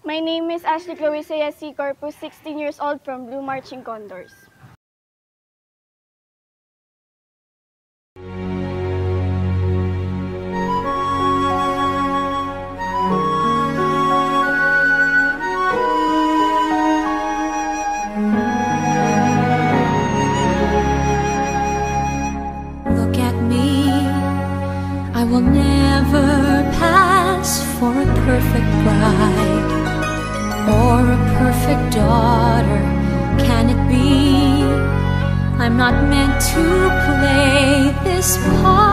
My name is Ashley Chloe C. Corpus, 16 years old, from Blue Marching Condors. Look at me, I will never pass for a perfect bride or a perfect daughter. Can it be? I'm not meant to play this part.